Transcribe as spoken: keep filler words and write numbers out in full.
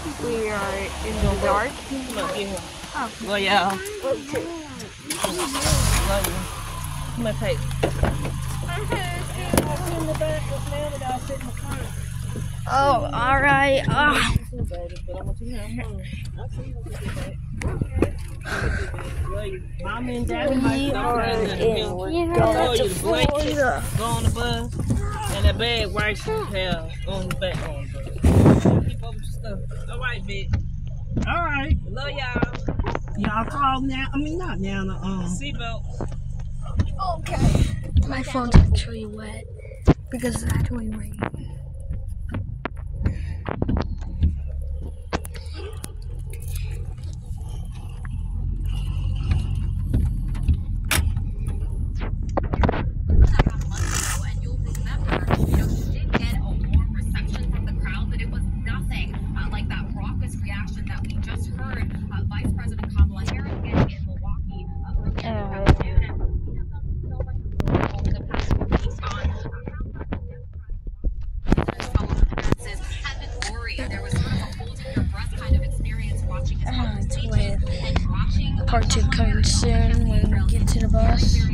We are in the dark. Come on, get him. Oh. Love y'all. Love you. Come on, take. Oh, all right. Oh. Mom and Daddy We might are in Florida. Go on the bus. And that bag right here on the back on the bus. Keep up with your stuff. All right, bitch. All right. Love y'all. Y'all call now. I mean, not now. The um. Seatbelt. Okay. My phone's actually wet because it's actually raining. Part two coming soon when we get to the bus.